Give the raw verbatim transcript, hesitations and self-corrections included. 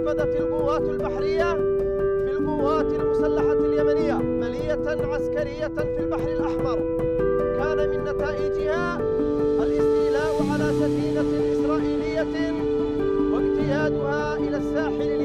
نفذت القوات البحرية في القوات المسلحة اليمنية عملية عسكرية في البحر الأحمر كان من نتائجها الاستيلاء على سفينة إسرائيلية واجتيازها إلى الساحل